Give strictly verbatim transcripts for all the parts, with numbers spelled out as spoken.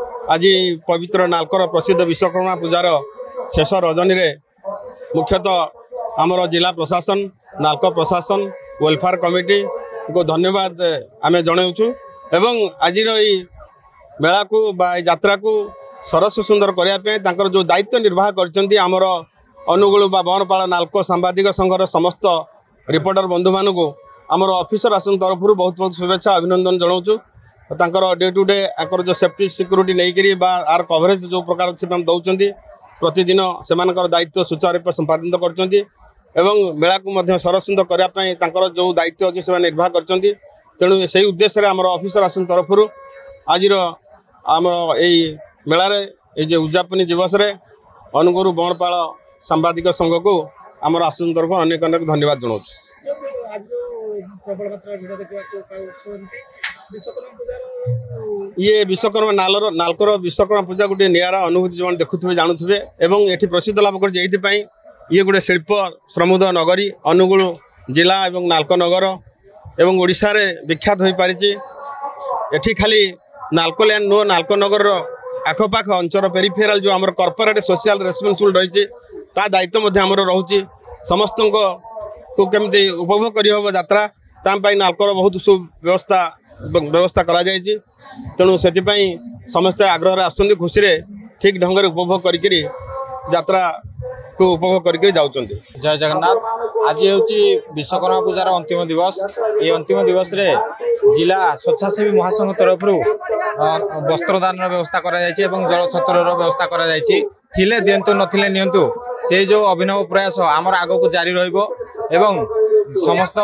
आज पवित्र नालकर प्रसिद्ध विश्वकर्मा पूजार शेष रजनी रे मुख्यतः आमर जिला प्रशासन नालक प्रशासन वेलफेयर कमिटी को धन्यवाद आम जनाऊँ एवं आज मेला को यात्रा को सरस सुंदर करने जो दायित्व निर्वाह कर अनुगुल बनपाल नालक सांबादिक संघर समस्त रिपोर्टर बंधु मानक आमर ऑफिसर आसन तरफ बहुत बहुत शुभेच्छा अभिनंदन जनाऊँ डे टू डे आकर जो सेफ्टी सिक्योरिटी नहीं आर कवरेज जो प्रकार से दौरान प्रतिदिन से दायित्व सुचारू संपादित कर मेला को सरस सुंदर करने जो दायित्व अच्छे से निर्वाह कर तेणु से उद्देश्य आम ऑफिसर आसन तरफ आज आम यही मेलार ये उद्यापनी दिवस अनुगुरु बनपाल सांबादिक संघ को आम आसन तरफ अनेक अनेक धन्यवाद जनाऊँ। ये विश्वकर्मा नालर नालकर विश्वकर्मा पूजा गोटे निरा अनुभूति जो देखुवे जानूे एवं ये प्रसिद्ध लाभ कर ये गोटे शिल्प श्रमुद नगरी अनुगुल जिला एवं नालक नगर एवं ओडिशा रे विख्यात हो पारी एठी खाली नालकोलैंड नुह नालक नगर आखपाख अंचल पेरिफेराल जो आम कॉर्पोरेट सोशल रेस्पॉन्सिबल रही ता दायित्व आमर रोचे समस्त को केमती उपभोग कर यात्रा तापाई नालकर बहुत सुव्यवस्था व्यवस्था करा जायछि तेणु से समस्ते आग्रह आसुँच खुशी ठीक ढंग से उपभोग करी यात्रा को उपभोग करके जाउछन। जय जगन्नाथ। आज हूँ विश्वकर्मा पूजार अंतिम दिवस। ये अंतिम दिवस रे जिला स्वेच्छासेवी महासंघ तरफ वस्त्रदान व्यवस्था करा जायछि एवं जल छत्र व्यवस्था करा जायछि। थिले दियंतु नथिले नियंतु से जो अभिनव प्रयास आमर आग को जारी रहिबो एवं समस्त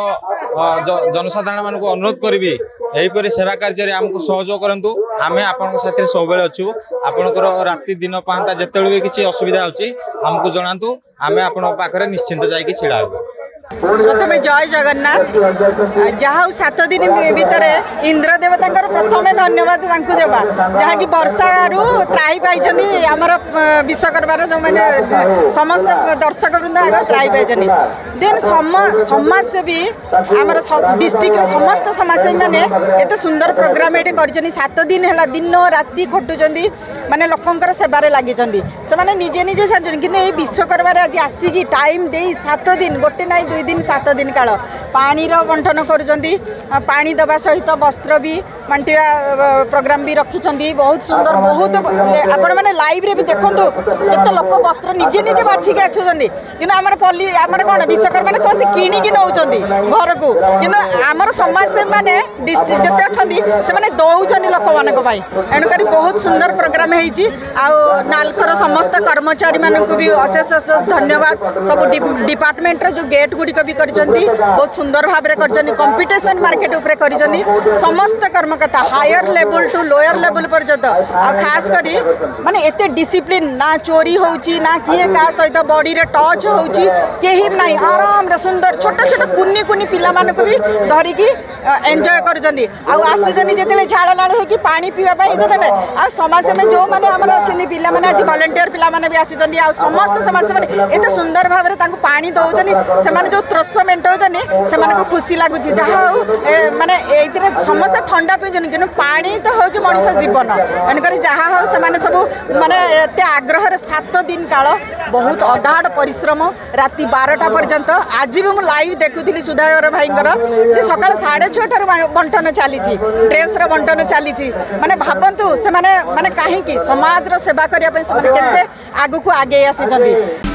जनसाधारण मान को अनुरोध करी यहीपरि सेवा कार्य आमको सहयोग करूँ। आम आपण साथी सब अच्छु आपणकर राति दिन पांता जिते भी किसी असुविधा होची हमको जनातु आम आपण पाखरे निश्चिंत जाइए छिड़ा। प्रथम जय जगन्नाथ। जहाँ सात दिन भितर इंद्र देवता प्रथम धन्यवाद देवा जहाँ कि वर्षा रु त्राही पाई आमर विश्वकर्मार जो मैंने समस्त दर्शक वृंद आग त्राही पाई देन समाजसेवी आमर डिस्ट्रिक्ट समस्त समाजसेवी मैंने एत सुंदर प्रोग्राम ये कर सात दिन है दिन राति खटुंट माने लोकंर सेवार लगी से निजे निजे सारी कि विश्वकर्मा आज आसिकी टाइम दे सात दिन गोटे ना दुई दिन सात दिन काल पानीर बंटन करी दबा सहित वस्त्र भी बांटा प्रोग्राम भी रखी बहुत सुंदर बहुत आपण मैंने लाइव रे भी देखु केत लोक वस्त्र निजे निजे बाछिकी आछुंट कि आमर पल्ली आमर कौन विश्वकर्मा समस्त किणिकी नौ घर को कि आमर समाजसेवी मैंने डिस्ट्रिक्ट जिते अच्छा से दौरान लोक मान एणुक बहुत सुंदर प्रोग्राम नालकर समस्त कर्मचारी मानक भी अशेष अशेष धन्यवाद। सब डिपार्टमेंट जो गेट गुड़िक भी कर बहुत सुंदर भाव में कंपिटिशन मार्केट उपरे कर समस्त कर्मकर्ता higher level to lower level पर्यंत आ खास करी माने एते डिसिप्लिन ना चोरी होउची ना किए का सहित बॉडी रे टच होउची केही नाही आराम रे सुंदर छोट छोट कुन्नी कुन्नी पिला मानक भी धरिकी एंजॉय करजंदी आ आसुजनी जेतेले झाड़ नाळ हे कि पानी पीवा पाई देले आ समाज में जो माने हमर अछि पिला माने आज वॉलंटियर पिला माने भी आसीजंदी आ समस्त समाज में एते सुंदर भाव रे तांको पानी दउजनी से माने जो त्रस मेंटौजनी से माने को खुशी लागुची जहा माने एइतरे समस्त ठंडा पिजनी कि पानी तो हूँ मनीष जीवन एणुक जहाँ हो से सब माने एते आग्रह सात दिन काल बहुत अगाध परिश्रम राति बारटा पर्यंत आज भी मुझे लाइव देखुली सुधाकर भाईंकर जे सकाल साढ़े छटार बंटन चली ड्रेस बंटन चली माने भावतु से माने माने कहीं समाज सेवा करने आगे को आगे आसी।